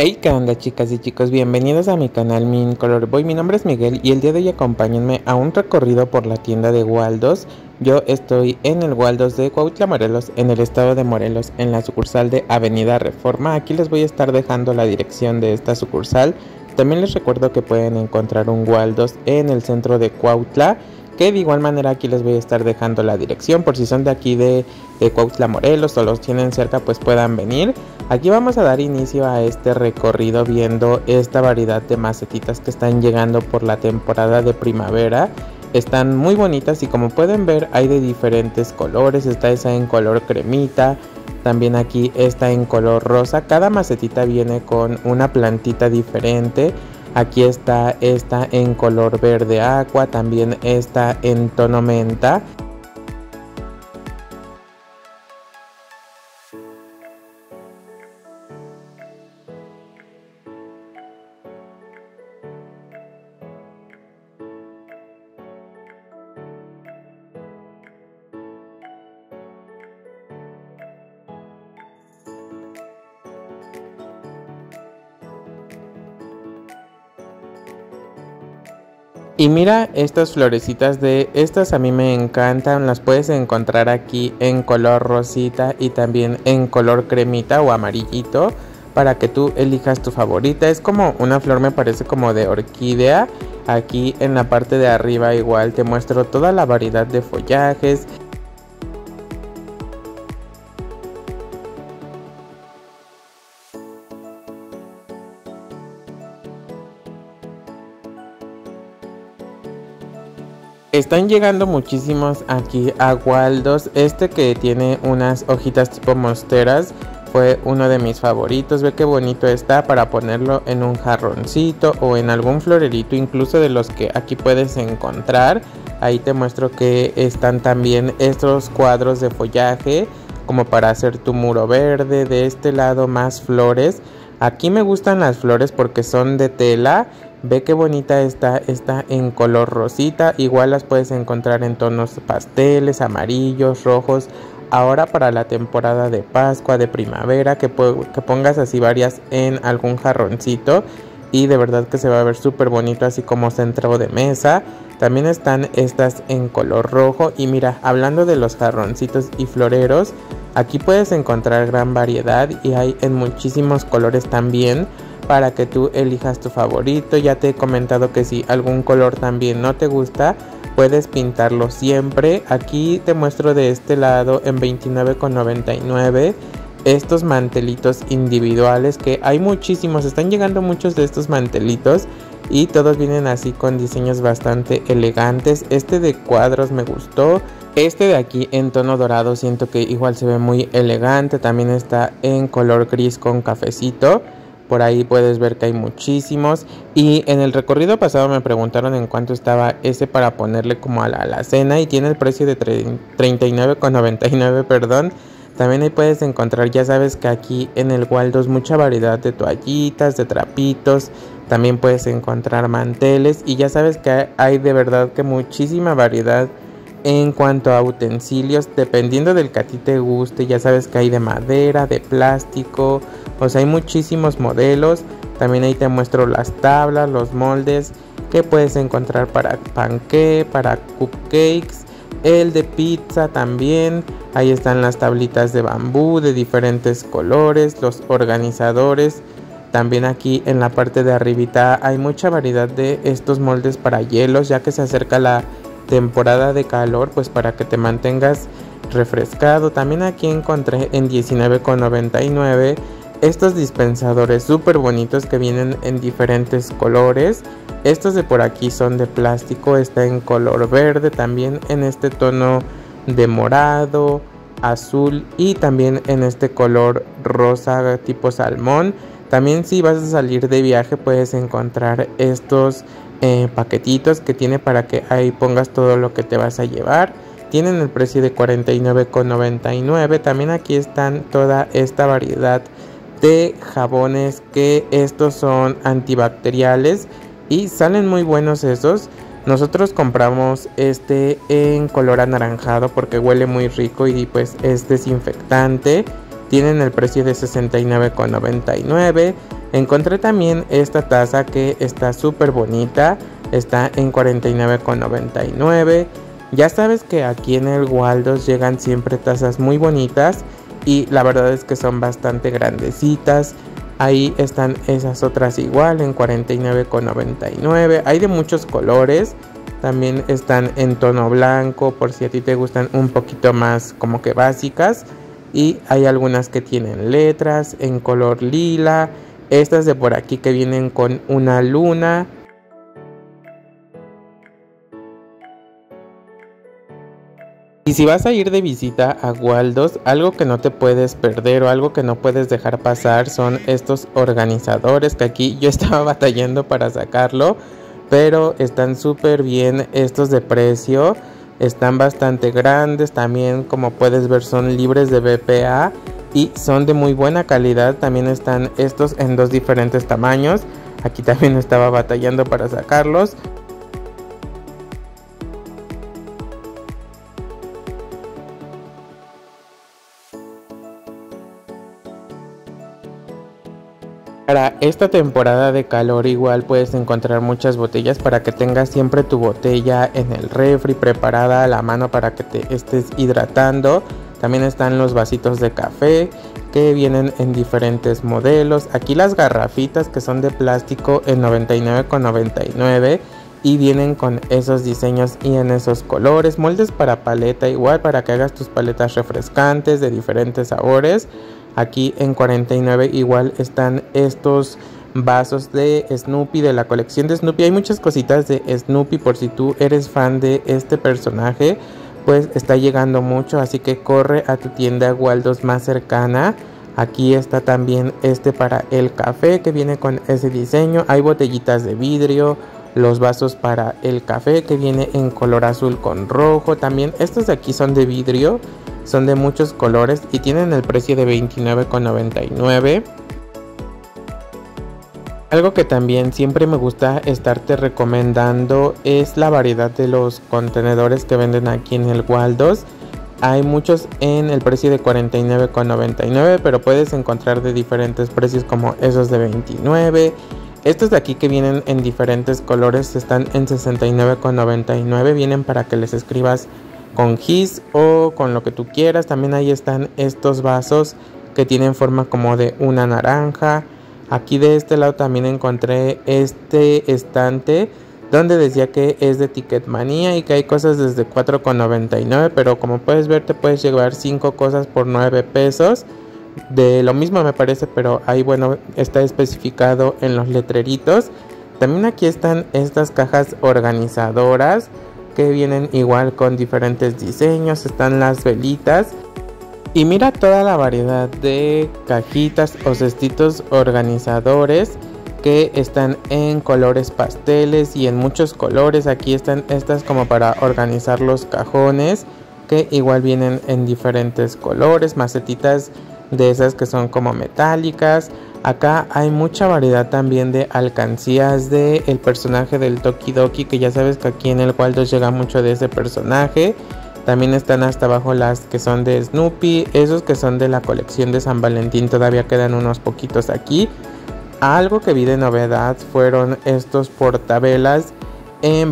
Hey, ¿qué onda, chicas y chicos? Bienvenidos a mi canal Min Color Boy. Mi nombre es Miguel y el día de hoy acompáñenme a un recorrido por la tienda de Waldos. Yo estoy en el Waldos de Cuautla, Morelos, en el estado de Morelos, en la sucursal de Avenida Reforma. Aquí les voy a estar dejando la dirección de esta sucursal. También les recuerdo que pueden encontrar un Waldos en el centro de Cuautla, que de igual manera aquí les voy a estar dejando la dirección por si son de aquí de Cuautla, Morelos, o los tienen cerca, pues puedan venir. Aquí vamos a dar inicio a este recorrido viendo esta variedad de macetitas que están llegando por la temporada de primavera. Están muy bonitas y como pueden ver hay de diferentes colores. Está esa en color cremita, también aquí está en color rosa. Cada macetita viene con una plantita diferente. Aquí está esta en color verde agua, también está en tono menta. Y mira estas florecitas, de estas a mí me encantan, las puedes encontrar aquí en color rosita y también en color cremita o amarillito para que tú elijas tu favorita. Es como una flor, me parece como de orquídea. Aquí en la parte de arriba igual te muestro toda la variedad de follajes. Están llegando muchísimos aquí a Waldos. Este que tiene unas hojitas tipo monsteras fue uno de mis favoritos. Ve qué bonito está para ponerlo en un jarroncito o en algún florerito, incluso de los que aquí puedes encontrar. Ahí te muestro que están también estos cuadros de follaje como para hacer tu muro verde. De este lado más flores. Aquí me gustan las flores porque son de tela. Ve qué bonita está en color rosita. Igual las puedes encontrar en tonos pasteles, amarillos, rojos. Ahora para la temporada de Pascua, de primavera, que pongas así varias en algún jarroncito. Y de verdad que se va a ver súper bonito así como centro de mesa. También están estas en color rojo. Y mira, hablando de los jarroncitos y floreros, aquí puedes encontrar gran variedad y hay en muchísimos colores también, para que tú elijas tu favorito. Ya te he comentado que si algún color también no te gusta, puedes pintarlo siempre. Aquí te muestro de este lado en $29.99 estos mantelitos individuales, que hay muchísimos. Están llegando muchos de estos mantelitos y todos vienen así con diseños bastante elegantes. Este de cuadros me gustó. Este de aquí en tono dorado siento que igual se ve muy elegante. También está en color gris con cafecito. Por ahí puedes ver que hay muchísimos. Y en el recorrido pasado me preguntaron en cuánto estaba ese para ponerle como a la alacena. Y tiene el precio de $39.99, perdón. También ahí puedes encontrar, ya sabes que aquí en el Waldos mucha variedad de toallitas, de trapitos. También puedes encontrar manteles. Y ya sabes que hay de verdad que muchísima variedad en cuanto a utensilios, dependiendo del que a ti te guste. Ya sabes que hay de madera, de plástico, o sea, hay muchísimos modelos. También ahí te muestro las tablas, los moldes que puedes encontrar para panqué, para cupcakes, el de pizza también. Ahí están las tablitas de bambú de diferentes colores, los organizadores. También aquí en la parte de arribita hay mucha variedad de estos moldes para hielos, ya que se acerca la temporada de calor, pues para que te mantengas refrescado. También aquí encontré en $19.99 estos dispensadores súper bonitos que vienen en diferentes colores. Estos de por aquí son de plástico, está en color verde, también en este tono de morado, azul y también en este color rosa tipo salmón. También si vas a salir de viaje puedes encontrar estos paquetitos que tiene para que ahí pongas todo lo que te vas a llevar. Tienen el precio de $49.99. También aquí están toda esta variedad de jabones, que estos son antibacteriales y salen muy buenos esos. Nosotros compramos este en color anaranjado porque huele muy rico y pues es desinfectante. Tienen el precio de $69.99. Encontré también esta taza que está súper bonita, está en 49,99. Ya sabes que aquí en el Waldos llegan siempre tazas muy bonitas y la verdad es que son bastante grandecitas. Ahí están esas otras igual en 49,99. Hay de muchos colores. También están en tono blanco por si a ti te gustan un poquito más como que básicas. Y hay algunas que tienen letras en color lila. Estas de por aquí que vienen con una luna. Y si vas a ir de visita a Waldos, algo que no te puedes perder o algo que no puedes dejar pasar son estos organizadores que aquí yo estaba batallando para sacarlo, pero están súper bien estos de precio, están bastante grandes, también como puedes ver son libres de BPA y son de muy buena calidad. También están estos en dos diferentes tamaños, aquí también estaba batallando para sacarlos. Para esta temporada de calor igual puedes encontrar muchas botellas para que tengas siempre tu botella en el refri preparada a la mano para que te estés hidratando. También están los vasitos de café que vienen en diferentes modelos. Aquí las garrafitas que son de plástico en 99,99 y vienen con esos diseños y en esos colores. Moldes para paleta igual para que hagas tus paletas refrescantes de diferentes sabores. Aquí en 49 igual están estos vasos de Snoopy, de la colección de Snoopy. Hay muchas cositas de Snoopy por si tú eres fan de este personaje. Pues está llegando mucho, así que corre a tu tienda Waldos más cercana. Aquí está también este para el café que viene con ese diseño. Hay botellitas de vidrio, los vasos para el café que viene en color azul con rojo. También estos de aquí son de vidrio. Son de muchos colores y tienen el precio de 29,99. Algo que también siempre me gusta estarte recomendando es la variedad de los contenedores que venden aquí en el Waldos. Hay muchos en el precio de 49,99, pero puedes encontrar de diferentes precios como esos de 29. Estos de aquí que vienen en diferentes colores están en 69,99. Vienen para que les escribas con gis o con lo que tú quieras. También ahí están estos vasos que tienen forma como de una naranja. Aquí de este lado también encontré este estante donde decía que es de Ticketmanía y que hay cosas desde 4,99, pero como puedes ver te puedes llevar 5 cosas por 9 pesos. De lo mismo me parece, pero ahí bueno está especificado en los letreritos. También aquí están estas cajas organizadoras que vienen igual con diferentes diseños. Están las velitas y mira toda la variedad de cajitas o cestitos organizadores que están en colores pasteles y en muchos colores. Aquí están estas como para organizar los cajones que igual vienen en diferentes colores, macetitas de esas que son como metálicas. Acá hay mucha variedad también de alcancías de el personaje del Tokidoki, que ya sabes que aquí en el Waldos llega mucho de ese personaje. También están hasta abajo las que son de Snoopy, esos que son de la colección de San Valentín, todavía quedan unos poquitos aquí. Algo que vi de novedad fueron estos portavelas en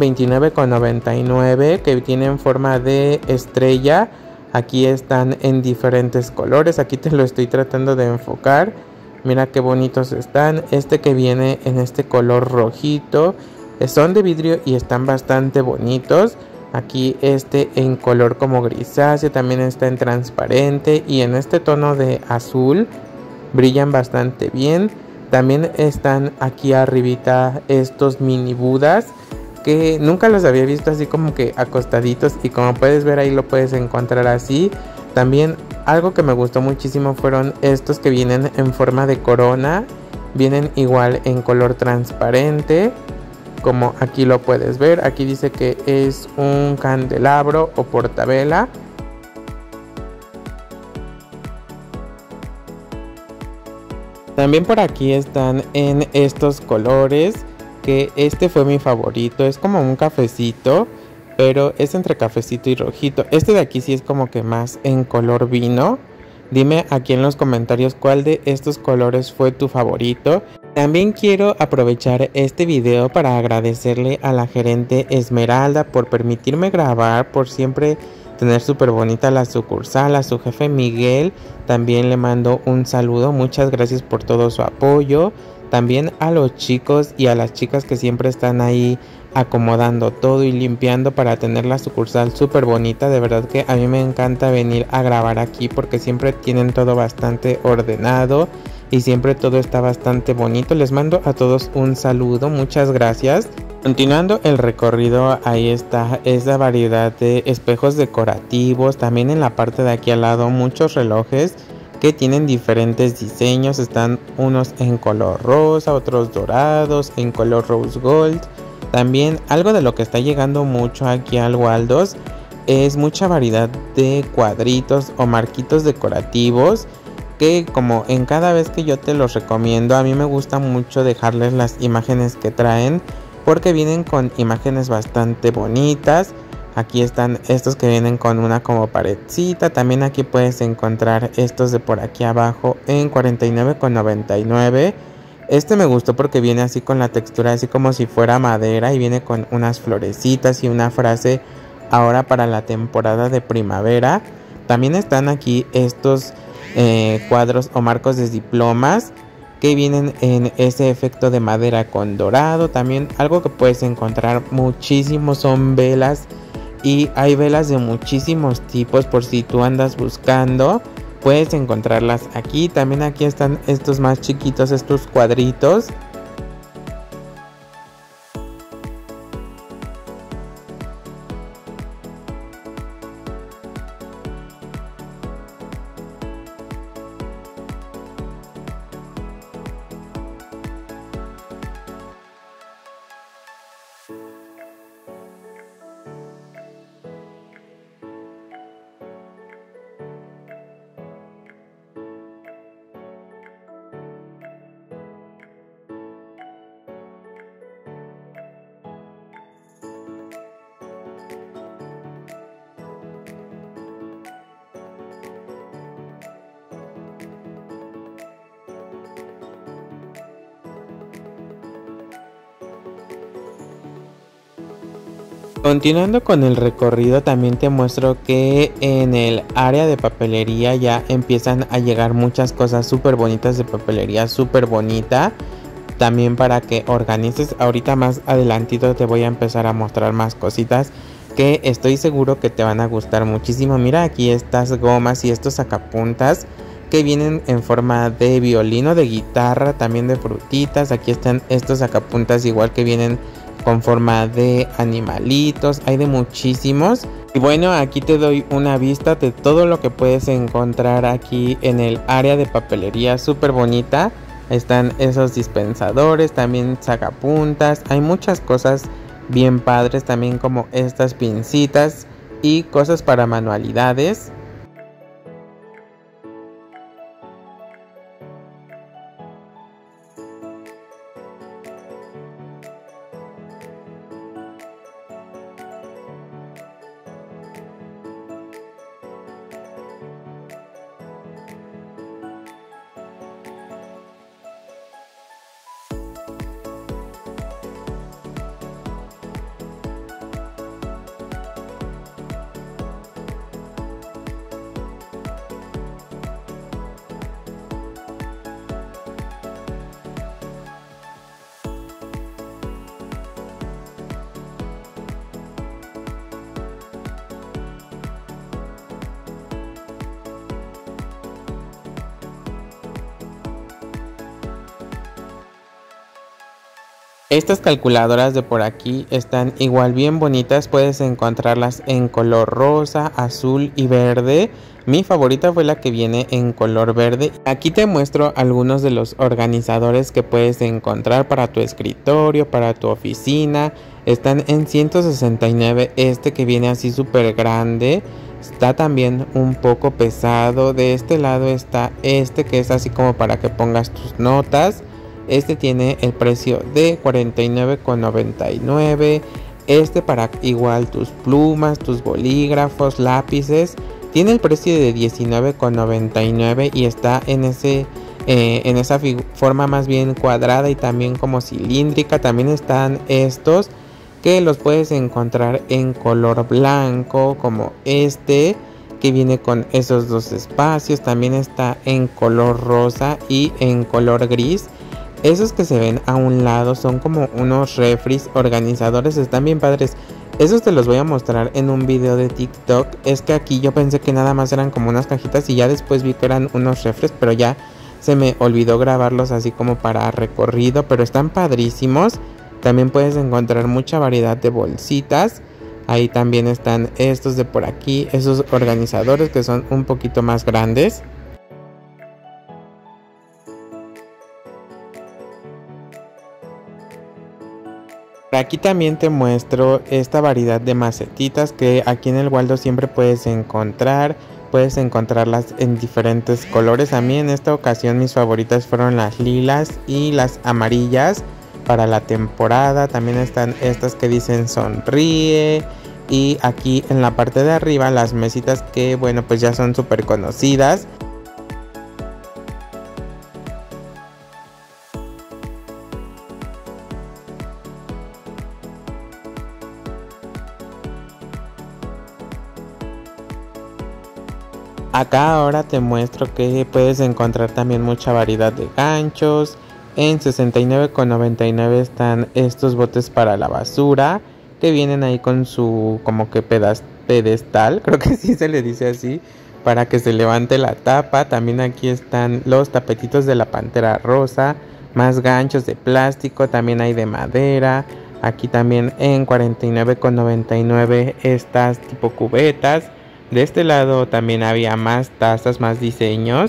29,99 que tienen forma de estrella. Aquí están en diferentes colores, aquí te lo estoy tratando de enfocar. Mira qué bonitos están. Este que viene en este color rojito. Son de vidrio y están bastante bonitos. Aquí este en color como grisáceo. También está en transparente. Y en este tono de azul. Brillan bastante bien. También están aquí arribita estos mini budas. Que nunca los había visto así como que acostaditos. Y como puedes ver ahí lo puedes encontrar así. También algo que me gustó muchísimo fueron estos que vienen en forma de corona. Vienen igual en color transparente, como aquí lo puedes ver. Aquí dice que es un candelabro o portavela. También por aquí están en estos colores, que este fue mi favorito. Es como un cafecito, pero es entre cafecito y rojito. Este de aquí sí es como que más en color vino. Dime aquí en los comentarios cuál de estos colores fue tu favorito. También quiero aprovechar este video para agradecerle a la gerente Esmeralda por permitirme grabar, por siempre tener súper bonita la sucursal. A su jefe Miguel también le mando un saludo, muchas gracias por todo su apoyo. También a los chicos y a las chicas que siempre están ahí acomodando todo y limpiando para tener la sucursal súper bonita. De verdad que a mí me encanta venir a grabar aquí porque siempre tienen todo bastante ordenado y siempre todo está bastante bonito. Les mando a todos un saludo, muchas gracias. Continuando el recorrido, ahí está esa variedad de espejos decorativos. También en la parte de aquí al lado muchos relojes que tienen diferentes diseños. Están unos en color rosa, otros dorados, en color rose gold. También algo de lo que está llegando mucho aquí al Waldos es mucha variedad de cuadritos o marquitos decorativos, que como en cada vez que yo te los recomiendo, a mí me gusta mucho dejarles las imágenes que traen porque vienen con imágenes bastante bonitas. Aquí están estos que vienen con una como paredcita. También aquí puedes encontrar estos de por aquí abajo en $49.99. Este me gustó porque viene así con la textura así como si fuera madera y viene con unas florecitas y una frase ahora para la temporada de primavera. También están aquí estos cuadros o marcos de diplomas que vienen en ese efecto de madera con dorado. También algo que puedes encontrar muchísimo son velas, y hay velas de muchísimos tipos por si tú andas buscando. Puedes encontrarlas aquí. También aquí están estos más chiquitos, estos cuadritos. Continuando con el recorrido, también te muestro que en el área de papelería ya empiezan a llegar muchas cosas súper bonitas de papelería, súper bonita. También para que organices, ahorita más adelantito te voy a empezar a mostrar más cositas que estoy seguro que te van a gustar muchísimo. Mira aquí estas gomas y estos sacapuntas que vienen en forma de violino, de guitarra, también de frutitas. Aquí están estos sacapuntas igual que vienen con forma de animalitos, hay de muchísimos. Y bueno, aquí te doy una vista de todo lo que puedes encontrar aquí en el área de papelería, súper bonita. Están esos dispensadores, también sacapuntas, hay muchas cosas bien padres, también como estas pincitas y cosas para manualidades. Estas calculadoras de por aquí están igual bien bonitas, puedes encontrarlas en color rosa, azul y verde. Mi favorita fue la que viene en color verde. Aquí te muestro algunos de los organizadores que puedes encontrar para tu escritorio, para tu oficina. Están en 169, este que viene así súper grande. Está también un poco pesado. De este lado está este que es así como para que pongas tus notas. Este tiene el precio de $49.99. Este para igual tus plumas, tus bolígrafos, lápices. Tiene el precio de $19.99 y está en ese en esa forma más bien cuadrada y también como cilíndrica. También están estos que los puedes encontrar en color blanco, como este que viene con esos dos espacios. También está en color rosa y en color gris. Esos que se ven a un lado son como unos refris organizadores, están bien padres. Esos te los voy a mostrar en un video de TikTok. Es que aquí yo pensé que nada más eran como unas cajitas y ya después vi que eran unos refres, pero ya se me olvidó grabarlos así como para recorrido, pero están padrísimos. También puedes encontrar mucha variedad de bolsitas. Ahí también están estos de por aquí, esos organizadores que son un poquito más grandes. Por aquí también te muestro esta variedad de macetitas que aquí en el Waldo siempre puedes encontrar. Puedes encontrarlas en diferentes colores. A mí en esta ocasión mis favoritas fueron las lilas y las amarillas para la temporada. También están estas que dicen sonríe. Y aquí en la parte de arriba las mesitas que bueno pues ya son súper conocidas. Acá ahora te muestro que puedes encontrar también mucha variedad de ganchos. En 69,99 están estos botes para la basura que vienen ahí con su como que pedestal, creo que sí se le dice así, para que se levante la tapa. También aquí están los tapetitos de la pantera rosa, más ganchos de plástico, también hay de madera. Aquí también en 49,99 estas tipo cubetas. De este lado también había más tazas, más diseños.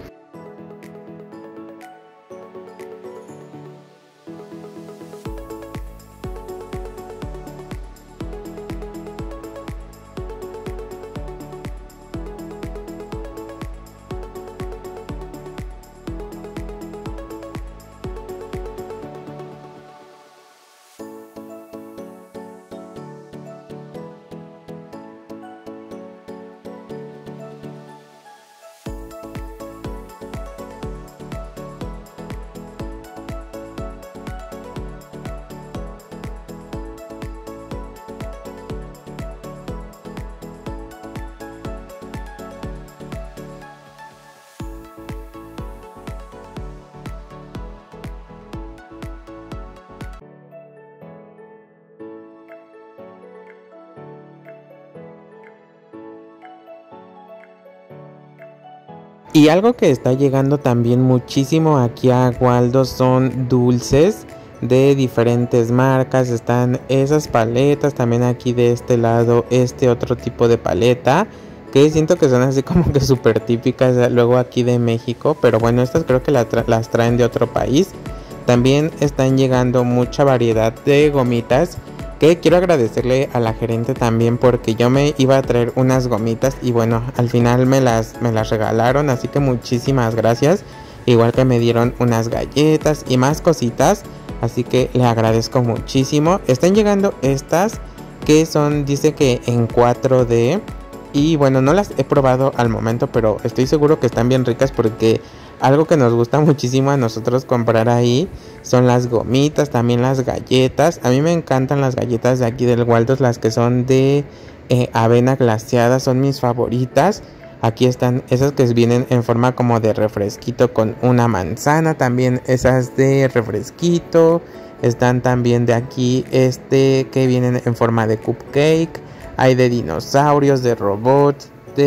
Y algo que está llegando también muchísimo aquí a Waldo son dulces de diferentes marcas. Están esas paletas, también aquí de este lado este otro tipo de paleta que siento que son así como que súper típicas luego aquí de México, pero bueno, estas creo que las traen de otro país. También están llegando mucha variedad de gomitas, que quiero agradecerle a la gerente también porque yo me iba a traer unas gomitas y bueno, al final me las regalaron, así que muchísimas gracias. Igual que me dieron unas galletas y más cositas, así que le agradezco muchísimo. Están llegando estas que son, dice que en 4D. Y bueno, no las he probado al momento, pero estoy seguro que están bien ricas porque algo que nos gusta muchísimo a nosotros comprar ahí son las gomitas, también las galletas. A mí me encantan las galletas de aquí del Waldos, las que son de avena glaseada, son mis favoritas. Aquí están esas que vienen en forma como de refresquito con una manzana, también esas de refresquito. Están también de aquí que vienen en forma de cupcake. Hay de dinosaurios, de robots,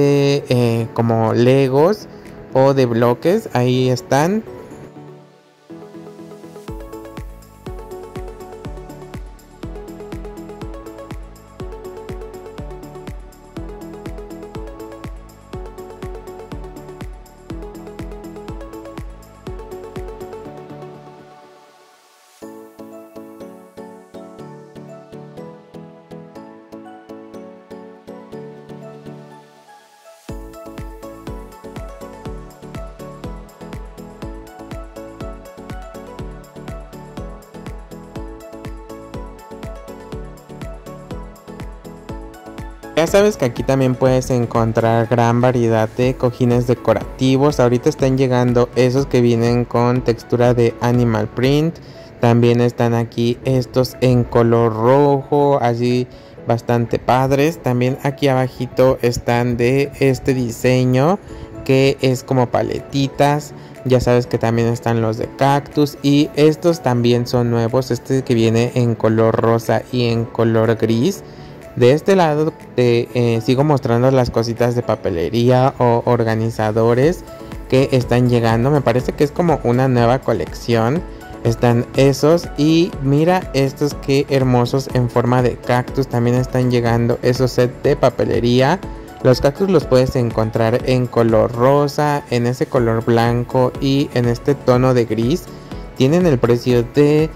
de como legos o de bloques. Ahí están. Ya sabes que aquí también puedes encontrar gran variedad de cojines decorativos. Ahorita están llegando esos que vienen con textura de animal print. También están aquí estos en color rojo, así bastante padres. También aquí abajito están de este diseño que es como paletitas. Ya sabes que también están los de cactus y estos también son nuevos. Este que viene en color rosa y en color gris. De este lado te sigo mostrando las cositas de papelería o organizadores que están llegando. Me parece que es como una nueva colección. Están esos y mira estos que hermosos en forma de cactus. También están llegando esos sets de papelería. Los cactus los puedes encontrar en color rosa, en ese color blanco y en este tono de gris. Tienen el precio de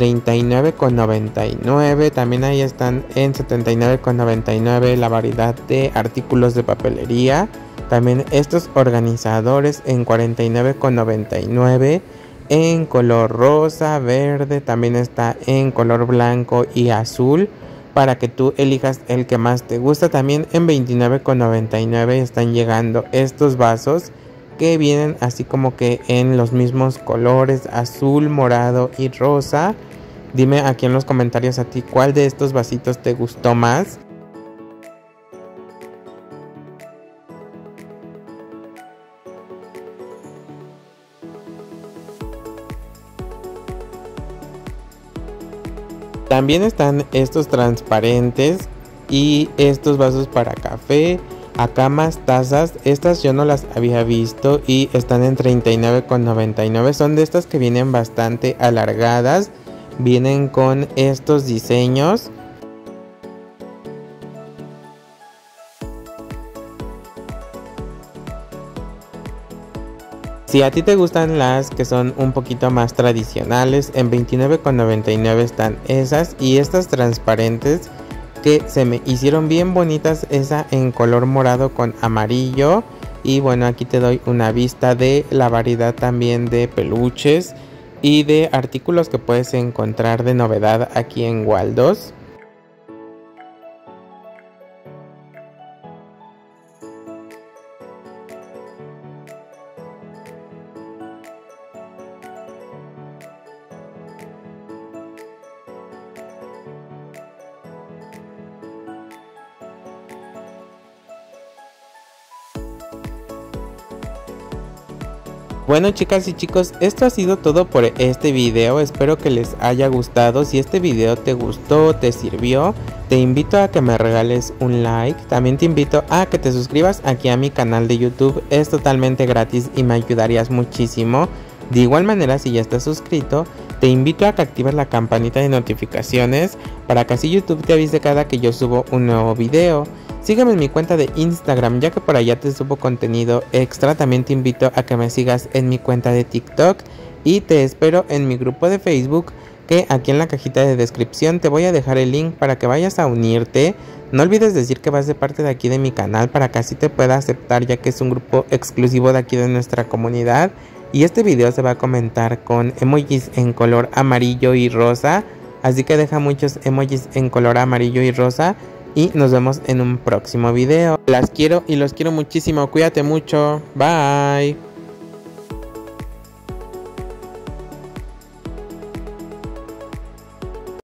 $39,99. También ahí están en $79,99 la variedad de artículos de papelería. También estos organizadores en $49,99 en color rosa, verde. También está en color blanco y azul para que tú elijas el que más te gusta. También en $29,99 están llegando estos vasos que vienen así como que en los mismos colores, azul, morado y rosa. Dime aquí en los comentarios a ti cuál de estos vasitos te gustó más. También están estos transparentes y estos vasos para café. Acá más tazas, estas yo no las había visto y están en $39,99. Son de estas que vienen bastante alargadas, vienen con estos diseños. Si a ti te gustan las que son un poquito más tradicionales, en $29,99 están esas y estas transparentes que se me hicieron bien bonitas, esa en color morado con amarillo. Y bueno, aquí te doy una vista de la variedad también de peluches y de artículos que puedes encontrar de novedad aquí en Waldos. Bueno, chicas y chicos, esto ha sido todo por este video. Espero que les haya gustado. Si este video te gustó, te sirvió, te invito a que me regales un like. También te invito a que te suscribas aquí a mi canal de YouTube. Es totalmente gratis y me ayudarías muchísimo. De igual manera, si ya estás suscrito, te invito a que actives la campanita de notificaciones para que así YouTube te avise cada que yo subo un nuevo video. Sígueme en mi cuenta de Instagram, ya que por allá te subo contenido extra. También te invito a que me sigas en mi cuenta de TikTok y te espero en mi grupo de Facebook, que aquí en la cajita de descripción te voy a dejar el link para que vayas a unirte. No olvides decir que vas de parte de aquí de mi canal para que así te pueda aceptar, ya que es un grupo exclusivo de aquí de nuestra comunidad. Y este video se va a comentar con emojis en color amarillo y rosa, así que deja muchos emojis en color amarillo y rosa. Y nos vemos en un próximo video. Las quiero y los quiero muchísimo. Cuídate mucho. Bye.